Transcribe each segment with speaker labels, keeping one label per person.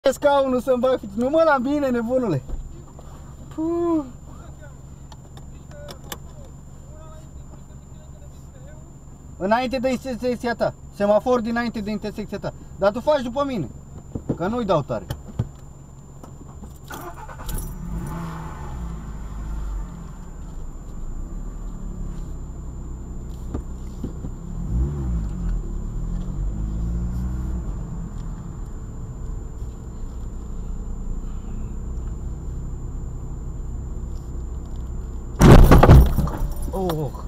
Speaker 1: Scaunul să-mi bag, nu mă la mine, nebunule. Puh. Înainte de intersecția ta. Semafor dinainte de intersecția ta. Dar tu faci după mine. Că nu-i dau tare. Oh.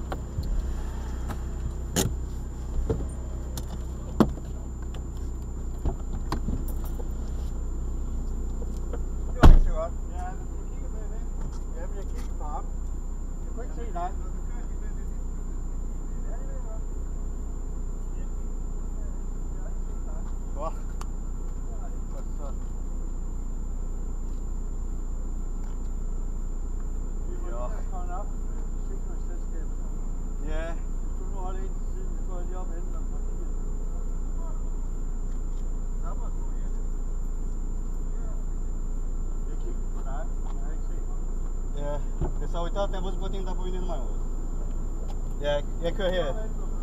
Speaker 1: Că s-a uitat, te-a văzut pe tine, dar pe mine nu mai văd. E că e.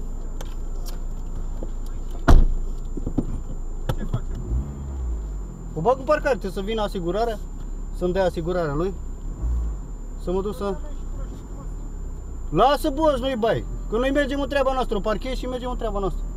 Speaker 1: Ce faci? O bag în parcare, trebuie să vină asigurarea, să-mi dea asigurarea lui. Să mă duc să... Lasă boss, nu-i bai, că noi mergem în treaba noastră, o parchez și mergem în treaba noastră.